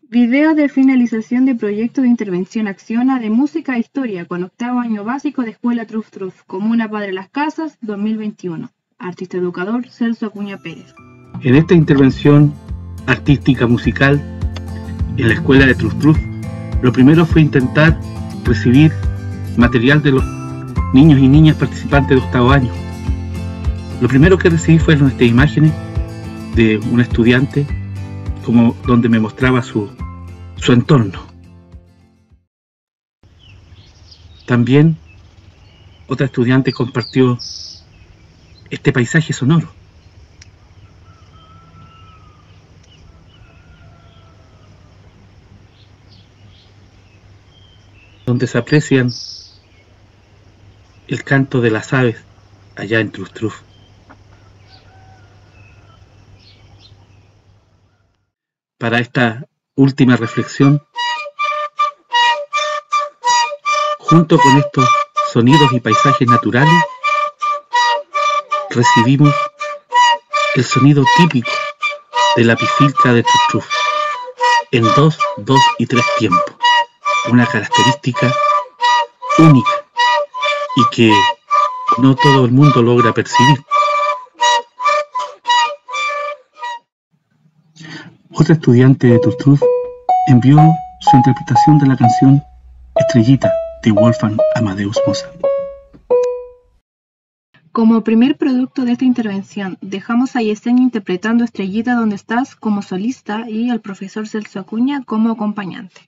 Video de finalización de proyecto de intervención acciona de música e historia con 8º año básico de Escuela Truf Truf, Comuna Padre Las Casas, 2021. Artista educador Celso Acuña Pérez. En esta intervención artística musical en la Escuela de Truf Truf, lo primero fue intentar recibir material de los niños y niñas participantes de 8º año. Lo primero que recibí fueron estas imágenes de un estudiante donde me mostraba su entorno. También otra estudiante compartió este paisaje sonoro. Donde se aprecian el canto de las aves allá en Truf Truf. Para esta última reflexión, junto con estos sonidos y paisajes naturales, recibimos el sonido típico de la pifilca de Truf Truf en 2, 2 y 3 tiempos, una característica única y que no todo el mundo logra percibir. Otra estudiante de Truf Truf envió su interpretación de la canción Estrellita de Wolfgang Amadeus Mozart. Como primer producto de esta intervención, dejamos a Yesenia interpretando Estrellita donde estás como solista y al profesor Celso Acuña como acompañante.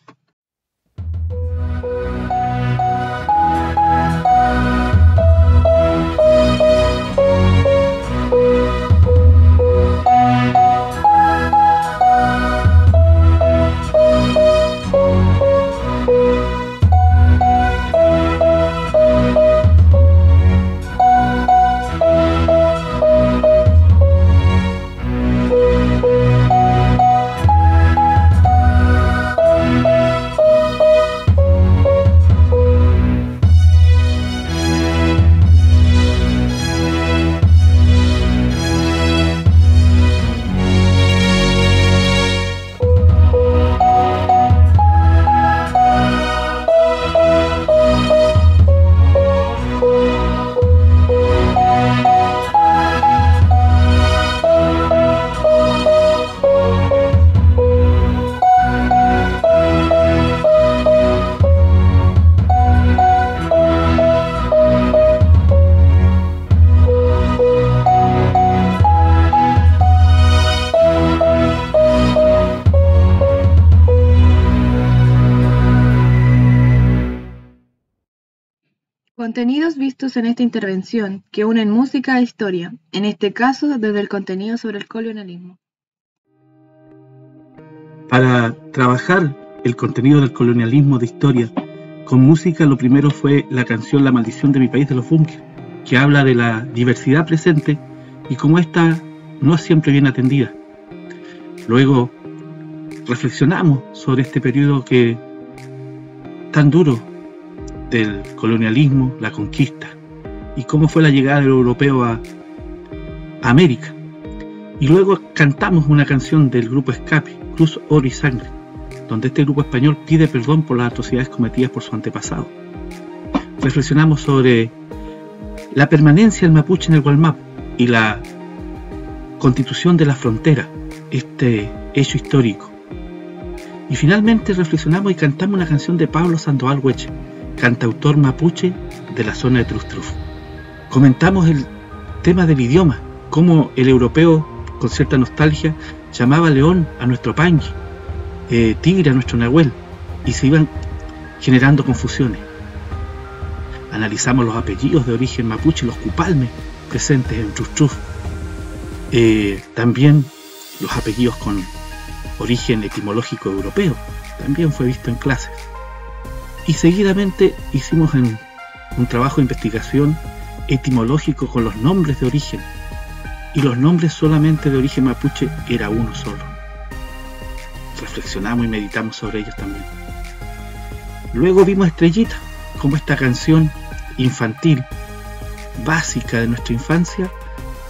Contenidos vistos en esta intervención que unen música e historia, en este caso desde el contenido sobre el colonialismo. Para trabajar el contenido del colonialismo de historia con música, lo primero fue la canción La Maldición de mi país de los Bunkers, que habla de la diversidad presente y cómo esta no es siempre bien atendida. Luego reflexionamos sobre este periodo tan duro del colonialismo, la conquista, y cómo fue la llegada del europeo a América. Y luego cantamos una canción del grupo Escape, Cruz, Oro y Sangre, donde este grupo español pide perdón por las atrocidades cometidas por su antepasado. Reflexionamos sobre la permanencia del mapuche en el Gualmapu y la constitución de la frontera, este hecho histórico. Y finalmente reflexionamos y cantamos una canción de Pablo Sandoval Hueche, cantautor mapuche de la zona de Truf Truf. Comentamos el tema del idioma, cómo el europeo, con cierta nostalgia, llamaba león a nuestro pangui, tigre a nuestro nahuel, y se iban generando confusiones. Analizamos los apellidos de origen mapuche, los cupalmes presentes en Truf Truf. También los apellidos con origen etimológico europeo, también fue visto en clases. Y seguidamente hicimos un trabajo de investigación etimológico con los nombres de origen, y los nombres solamente de origen mapuche era uno solo. Reflexionamos y meditamos sobre ellos también. Luego vimos Estrellita, como esta canción infantil básica de nuestra infancia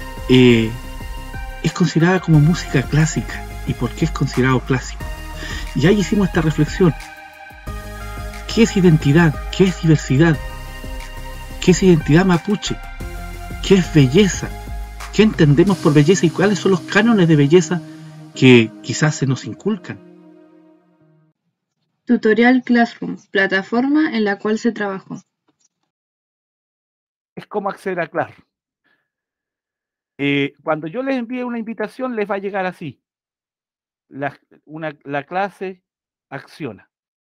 es considerada como música clásica. ¿Y por qué es considerado clásico? Y ahí hicimos esta reflexión. ¿Qué es identidad? ¿Qué es diversidad? ¿Qué es identidad mapuche? ¿Qué es belleza? ¿Qué entendemos por belleza y cuáles son los cánones de belleza que quizás se nos inculcan? Tutorial Classroom, plataforma en la cual se trabajó. Es como acceder a Classroom. Cuando yo les envíe una invitación, les va a llegar así. La clase acciona.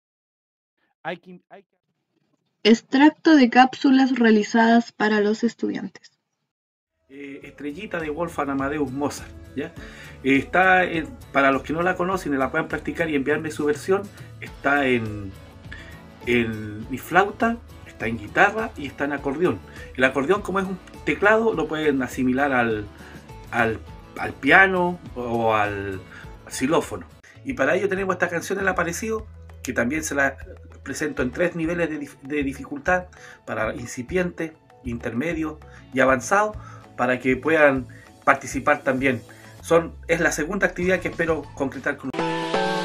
Extracto de cápsulas realizadas para los estudiantes. Estrellita de Wolfgang Amadeus Mozart, ¿ya? Está para los que no la conocen y la puedan practicar y enviarme su versión, está en mi flauta, está en guitarra y está en acordeón. El acordeón, como es un teclado, lo pueden asimilar al piano o al xilófono. Y para ello tenemos esta canción El Aparecido, que también se la presento en 3 niveles de dificultad, para incipiente, intermedio y avanzado, para que puedan participar también. Es la segunda actividad que espero concretar con ustedes.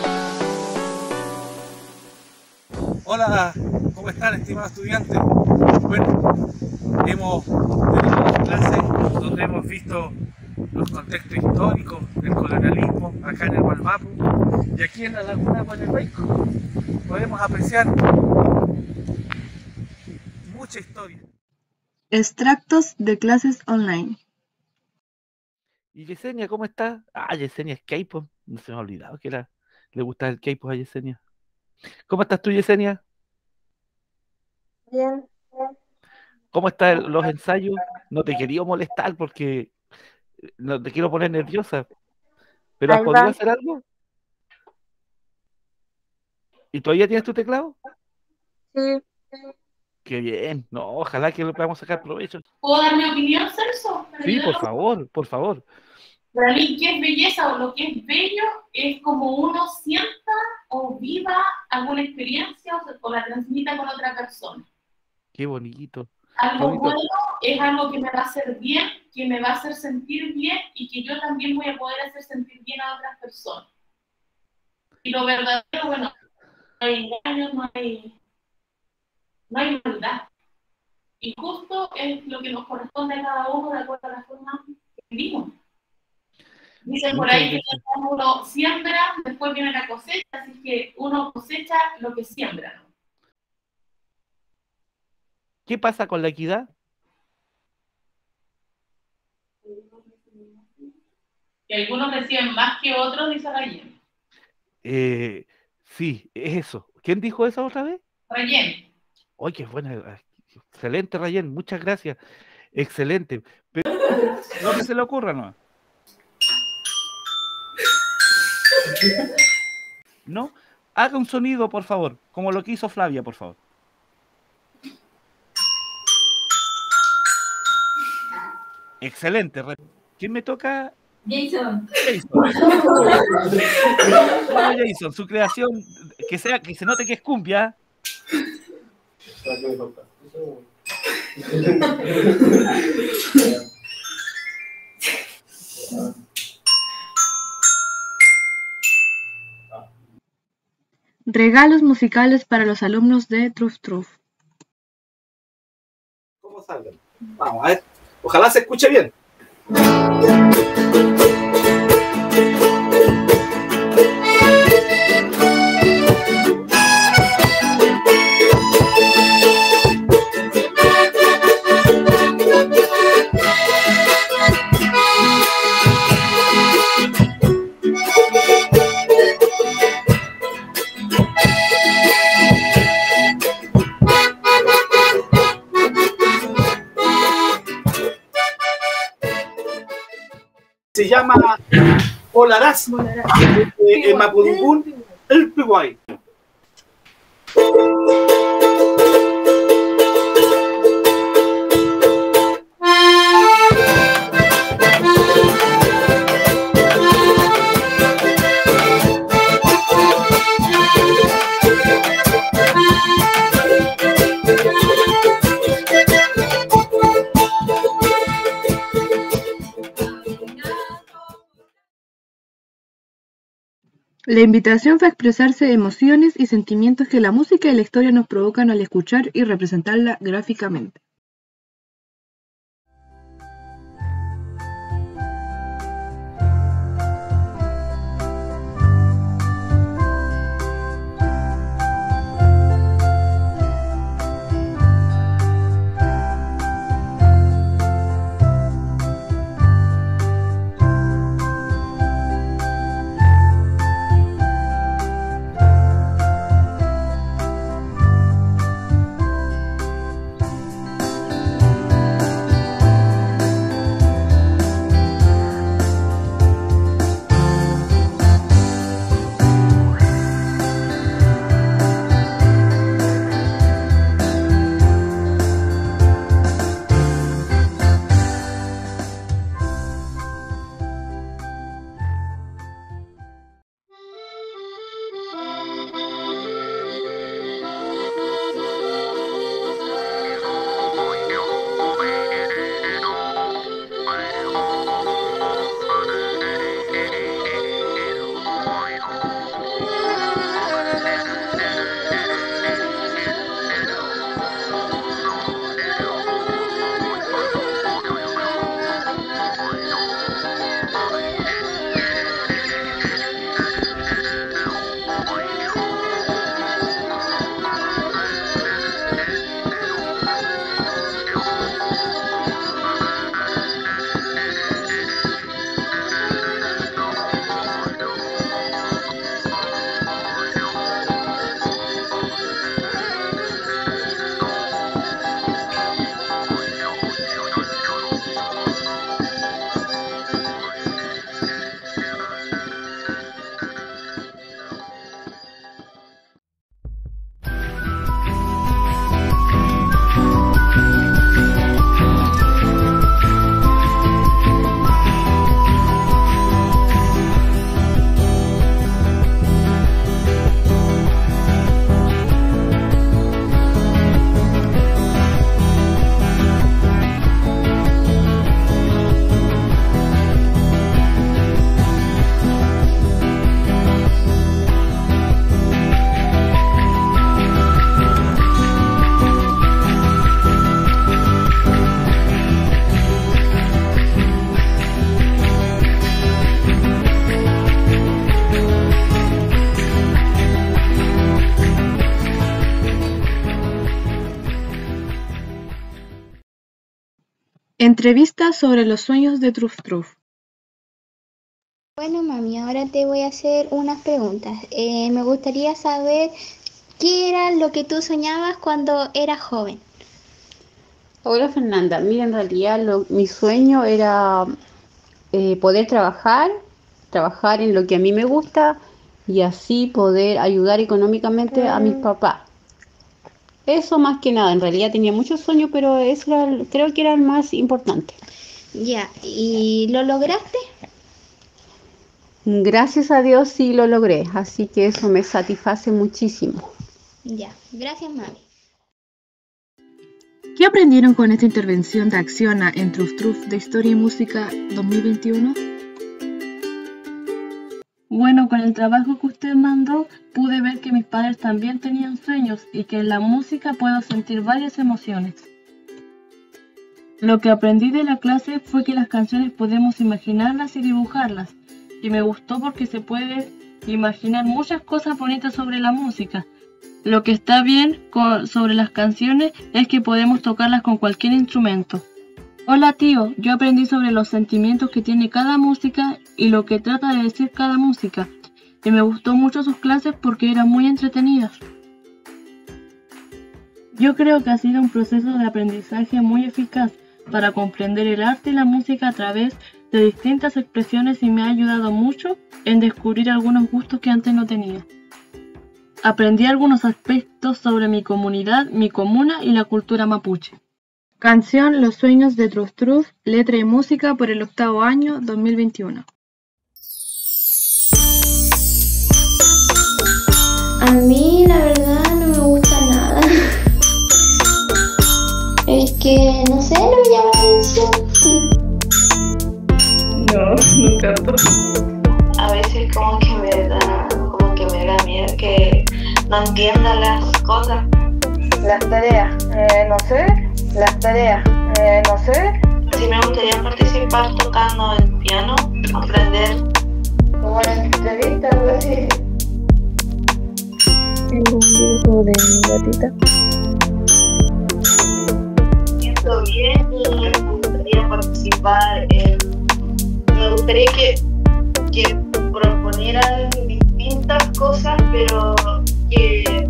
Hola, ¿cómo están, estimados estudiantes? Bueno, hemos tenido clases donde hemos visto los contextos históricos del colonialismo acá en el Gualmapu, y aquí en la laguna Gualeguayco podemos apreciar mucha historia. Extractos de clases online. ¿Y Yesenia, cómo está? Ah, Yesenia es K-pop. No se me ha olvidado que le gusta el K-pop a Yesenia. ¿Cómo estás tú, Yesenia? Bien. ¿Cómo están los ensayos? No te quería molestar porque no te quiero poner nerviosa. ¿Pero has Ahí podido va. hacer algo? ¿Y todavía tienes tu teclado? Sí. Qué bien. No, ojalá que le podamos sacar provecho. ¿Puedo dar mi opinión, Celso? Sí, por favor, por favor. Para mí, ¿qué es belleza o lo que es bello? Es como uno sienta o viva alguna experiencia o la transmita con otra persona. Qué bonito. Algo Bonito. bueno es algo que me va a hacer bien, que me va a hacer sentir bien y que yo también voy a poder hacer sentir bien a otras personas. Y lo verdadero, bueno, no hay engaños, no hay maldad. Y justo es lo que nos corresponde a cada uno de acuerdo a la forma que vivimos. Dicen por ahí que uno siembra, después viene la cosecha, así que uno cosecha lo que siembra. ¿Qué pasa con la equidad? Que algunos reciben más que otros, dice Rayén. Sí, es eso. ¿Quién dijo eso otra vez? Rayén. ¡Ay, qué buena! Excelente, Rayén, muchas gracias. Excelente. Pero no que se le ocurra, ¿no? ¿No? Haga un sonido, por favor, como lo que hizo Flavia, por favor. Excelente. ¿Quién me toca? Jason. Bueno, Jason, su creación, que se note que es cumbia. Regalos musicales para los alumnos de Truf Truf. ¿Cómo salgan? Vamos a ver. Ojalá se escuche bien. Se llama Olarás, en Mapudungún, el Piguay. La invitación fue a expresarse emociones y sentimientos que la música y la historia nos provocan al escuchar y representarla gráficamente. Entrevista sobre los sueños de Truf Truf. Bueno, mami, ahora te voy a hacer unas preguntas. Me gustaría saber qué era lo que tú soñabas cuando eras joven. Hola Fernanda, mira, en realidad mi sueño era poder trabajar en lo que a mí me gusta y así poder ayudar económicamente a mis papás. Eso más que nada, en realidad tenía muchos sueños, pero eso creo que era el más importante. Ya, ¿y lo lograste? Gracias a Dios sí lo logré, así que eso me satisface muchísimo. Ya, gracias mami. ¿Qué aprendieron con esta intervención de Acciona en Truf Truf de Historia y Música 2021? Bueno, con el trabajo que usted mandó, pude ver que mis padres también tenían sueños y que en la música puedo sentir varias emociones. Lo que aprendí de la clase fue que las canciones podemos imaginarlas y dibujarlas, y me gustó porque se puede imaginar muchas cosas bonitas sobre la música. Lo que está bien sobre las canciones es que podemos tocarlas con cualquier instrumento. Hola tío, yo aprendí sobre los sentimientos que tiene cada música y lo que trata de decir cada música, y me gustó mucho sus clases porque eran muy entretenidas. Yo creo que ha sido un proceso de aprendizaje muy eficaz para comprender el arte y la música a través de distintas expresiones y me ha ayudado mucho en descubrir algunos gustos que antes no tenía. Aprendí algunos aspectos sobre mi comunidad, mi comuna y la cultura mapuche. Canción Los sueños de Truf Truf, letra y música por el 8º año 2021. A mí la verdad no me gusta nada. Es que no sé, no me llama la atención. No canto. A veces como que en verdad no entiendo las cosas. Las tareas, no sé. Las tareas, no sé. Sí me gustaría participar tocando el piano, aprender. Como la entrevista, algo así. Tengo un dibujo de mi gatita. Siento bien y me gustaría participar en... Me gustaría que proponieran distintas cosas, pero que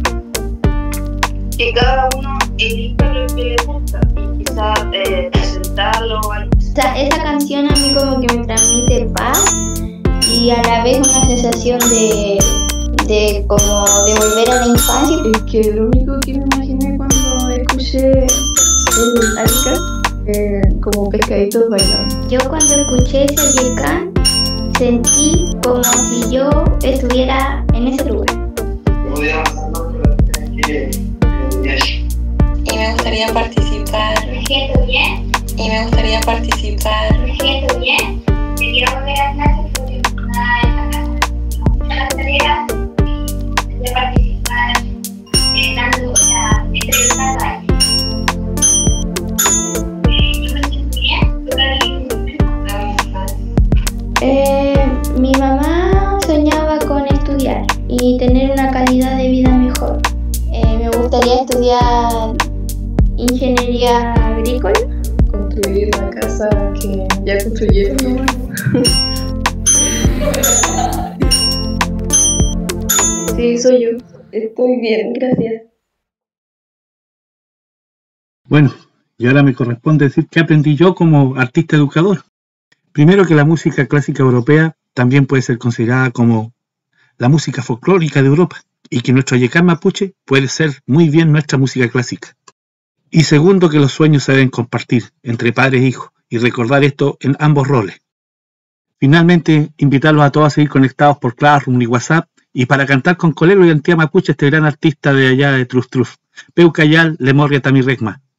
cada uno elija lo que le gusta y quizás presentarlo o algo. Esa canción a mí como que me transmite paz y a la vez una sensación de como de volver a la infancia. Es que lo único que me imaginé cuando escuché el Arica, como pescaditos bailando. Yo cuando escuché ese Yekán sentí como si yo estuviera en ese lugar. Y me gustaría participar. ¿Me siento bien? Y me gustaría participar. ¿Me siento bien? Quería volver a clase porque las tareas y de participar dando, entrevistando a alguien. Yo me siento bien, tocar el Mi mamá soñaba con estudiar y tener una calidad de vida mejor. Me gustaría estudiar ingeniería agrícola. Construir la casa que ya construyeron, ¿no? Sí, soy yo. Estoy bien, gracias. Bueno, y ahora me corresponde decir qué aprendí yo como artista educador. Primero, que la música clásica europea también puede ser considerada como la música folclórica de Europa, y que nuestro Yekán mapuche puede ser muy bien nuestra música clásica. Y segundo, que los sueños se deben compartir entre padres e hijos, y recordar esto en ambos roles. Finalmente, invitarlos a todos a seguir conectados por Classroom y WhatsApp, y para cantar con Colero y Antía Mapuche este gran artista de allá de Trus Trus, Peucayal Lemorria Tamirregma.